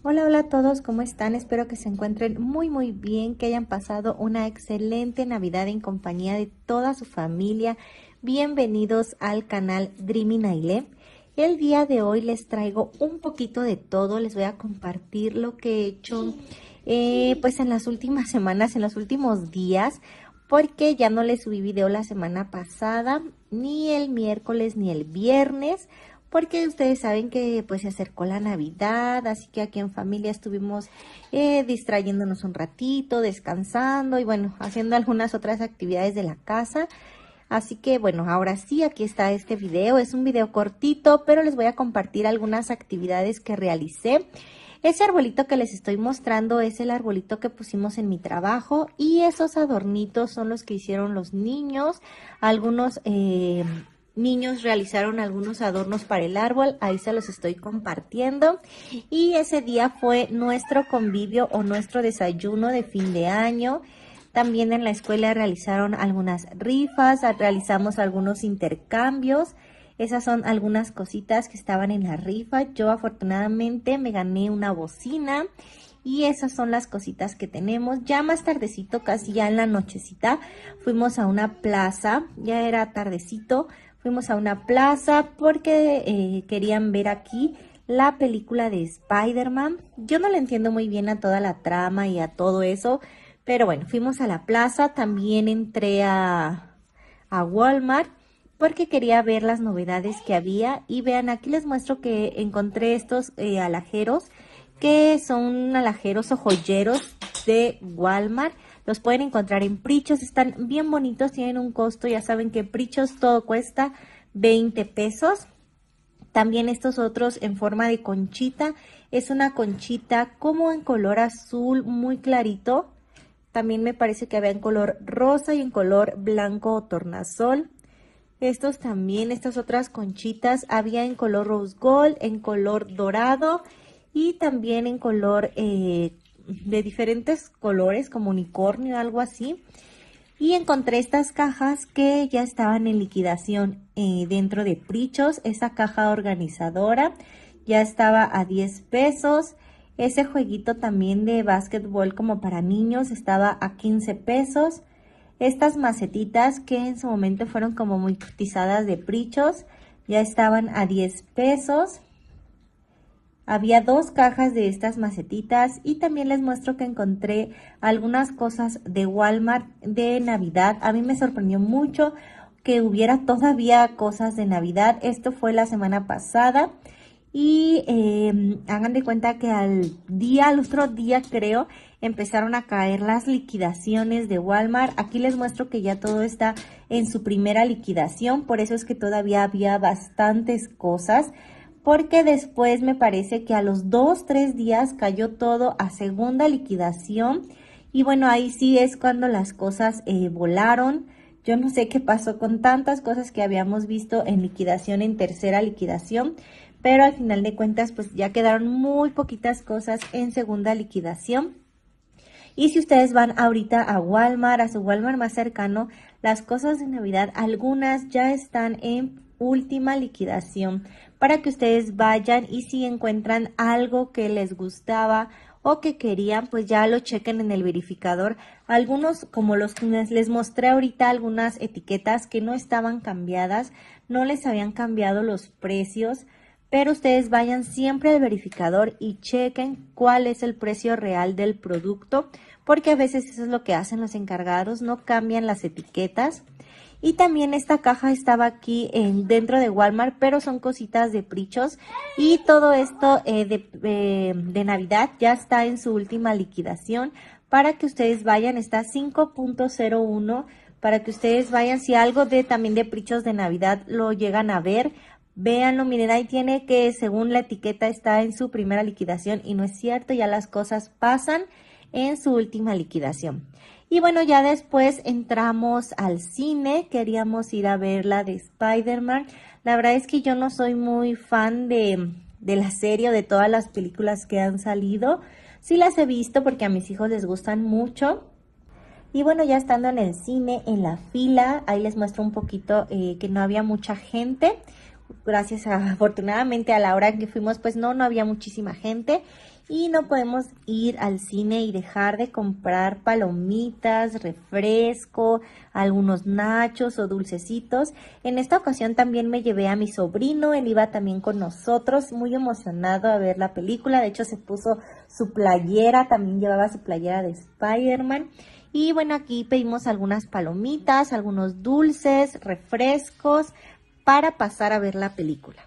Hola, hola a todos, ¿cómo están? Espero que se encuentren muy bien, que hayan pasado una excelente Navidad en compañía de toda su familia. Bienvenidos al canal Dreamy Nailé. El día de hoy les traigo un poquito de todo, les voy a compartir lo que he hecho pues en las últimas semanas, en los últimos días, porque ya no les subí video la semana pasada, ni el miércoles ni el viernes, porque ustedes saben que pues se acercó la Navidad, así que aquí en familia estuvimos distrayéndonos un ratito, descansando y bueno, haciendo algunas otras actividades de la casa. Así que bueno, ahora sí, aquí está este video. Es un video cortito, pero les voy a compartir algunas actividades que realicé. Ese arbolito que les estoy mostrando es el arbolito que pusimos en mi trabajo y esos adornitos son los que hicieron los niños. Algunos niños realizaron algunos adornos para el árbol, ahí se los estoy compartiendo. Y ese día fue nuestro convivio o nuestro desayuno de fin de año. También en la escuela realizaron algunas rifas, realizamos algunos intercambios. Esas son algunas cositas que estaban en la rifa. Yo afortunadamente me gané una bocina y esas son las cositas que tenemos. Ya más tardecito, casi ya en la nochecita, fuimos a una plaza, ya era tardecito, fuimos a una plaza porque querían ver aquí la película de Spider-Man. Yo no le entiendo muy bien a toda la trama y a todo eso, pero bueno, fuimos a la plaza, también entré a Walmart porque quería ver las novedades que había. Y vean, aquí les muestro que encontré estos alajeros, que son alajeros o joyeros de Walmart. Los pueden encontrar en Prichos, están bien bonitos, tienen un costo, ya saben que Prichos todo cuesta 20 pesos. También estos otros en forma de conchita, es una conchita como en color azul muy clarito. También me parece que había en color rosa y en color blanco o tornasol. Estos también, estas otras conchitas, había en color rose gold, en color dorado y también en color de diferentes colores como unicornio, algo así. Y encontré estas cajas que ya estaban en liquidación dentro de Prichos. Esa caja organizadora ya estaba a 10 pesos. Ese jueguito también de básquetbol como para niños estaba a 15 pesos. Estas macetitas que en su momento fueron como muy cotizadas de Prichos ya estaban a 10 pesos. Había dos cajas de estas macetitas y también les muestro que encontré algunas cosas de Walmart de Navidad. A mí me sorprendió mucho que hubiera todavía cosas de Navidad. Esto fue la semana pasada y hagan de cuenta que al otro día creo, empezaron a caer las liquidaciones de Walmart. Aquí les muestro que ya todo está en su primera liquidación, por eso es que todavía había bastantes cosas, porque después me parece que a los 2-3 días cayó todo a segunda liquidación y bueno, ahí sí es cuando las cosas volaron. Yo no sé qué pasó con tantas cosas que habíamos visto en liquidación, en tercera liquidación, pero al final de cuentas pues ya quedaron muy poquitas cosas en segunda liquidación. Y si ustedes van ahorita a Walmart, a su Walmart más cercano, las cosas de Navidad, algunas ya están en última liquidación para que ustedes vayan y si encuentran algo que les gustaba o que querían, pues ya lo chequen en el verificador. Algunos, como los que les mostré ahorita, algunas etiquetas que no estaban cambiadas, no les habían cambiado los precios, pero ustedes vayan siempre al verificador y chequen cuál es el precio real del producto, porque a veces eso es lo que hacen los encargados, no cambian las etiquetas. Y también esta caja estaba aquí dentro de Walmart, pero son cositas de Prichos. Y todo esto de Navidad ya está en su última liquidación para que ustedes vayan, está 5.01 para que ustedes vayan, si algo también de Prichos de Navidad lo llegan a ver, véanlo, miren, ahí tiene que según la etiqueta está en su primera liquidación y no es cierto, ya las cosas pasan en su última liquidación. Y bueno, ya después entramos al cine, queríamos ir a ver la de Spider-Man. La verdad es que yo no soy muy fan de la serie o de todas las películas que han salido. Sí las he visto porque a mis hijos les gustan mucho. Y bueno, ya estando en el cine, en la fila, ahí les muestro un poquito que no había mucha gente. Afortunadamente a la hora en que fuimos, pues no había muchísima gente. y no podemos ir al cine y dejar de comprar palomitas, refresco, algunos nachos o dulcecitos. En esta ocasión también me llevé a mi sobrino, él iba también con nosotros, muy emocionado a ver la película. De hecho se puso su playera, también llevaba su playera de Spider-Man. Y bueno, aquí pedimos algunas palomitas, algunos dulces, refrescos para pasar a ver la película.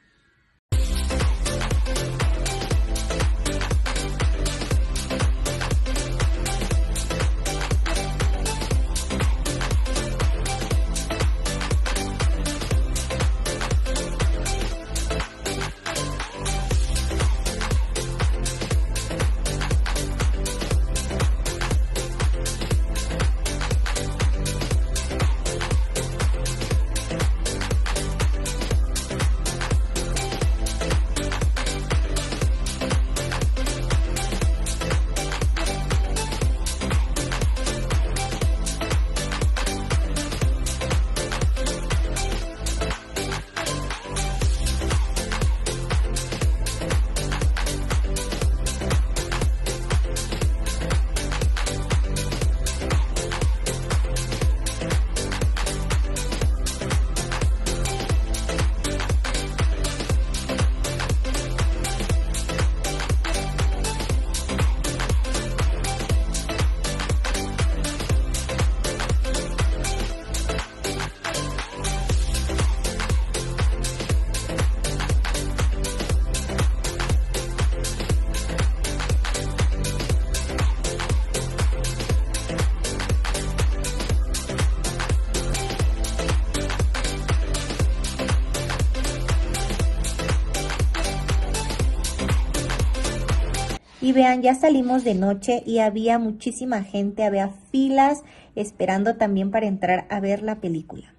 Y vean, ya salimos de noche y había muchísima gente, había filas esperando también para entrar a ver la película.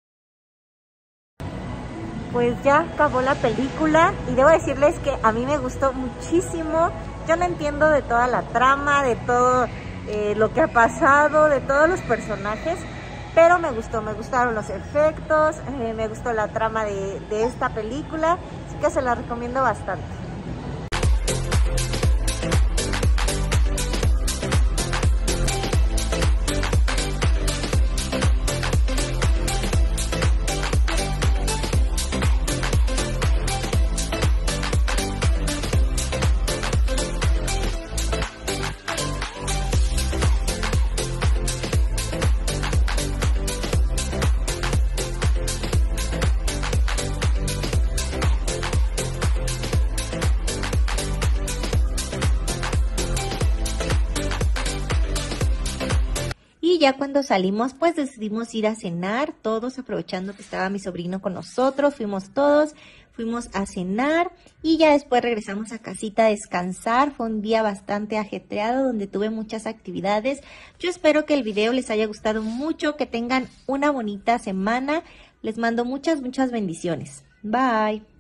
Pues ya acabó la película y debo decirles que a mí me gustó muchísimo. Yo no entiendo de toda la trama, de todo lo que ha pasado, de todos los personajes, pero me gustaron los efectos, me gustó la trama de esta película, así que se la recomiendo bastante. Y ya cuando salimos, pues decidimos ir a cenar, todos aprovechando que estaba mi sobrino con nosotros, fuimos a cenar y ya después regresamos a casita a descansar. Fue un día bastante ajetreado donde tuve muchas actividades. Yo espero que el video les haya gustado mucho, que tengan una bonita semana. Les mando muchas bendiciones. Bye.